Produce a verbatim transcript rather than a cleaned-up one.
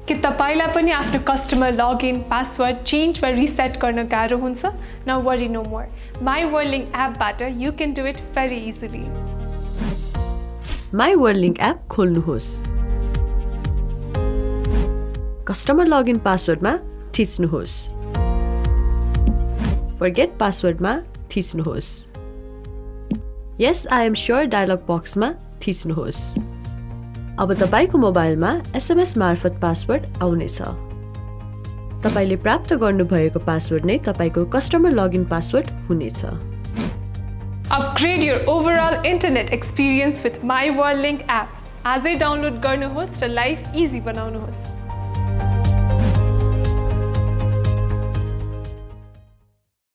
के तपाईलाई पनि आफ्नो कस्टमर लगइन पासवर्ड चेन्ज वा रिसेट गर्न गाह्रो हुन्छ? Now worry no more. My WorldLink एपबाट you can do it very easily. My WorldLink app खोल्नुहोस्। कस्टमर लगइन पासवर्डमा थिच्नुहोस्। फरगेट पासवर्डमा थिच्नुहोस्। यस आई एम श्योर डायलग बक्समा थिच्नुहोस्। अब तपाईको मोबाइलमा एसएमएस मार्फत पासवर्ड आउनेछ। तपाईले प्राप्त गर्नुभएको पासवर्ड नै तपाईको कस्टमर लगइन पासवर्ड हुनेछ। Upgrade your overall internet experience with My WorldLink app. आजै डाउनलोड गर्नुहोस् र लाइफ इजी बनाउनुहोस्।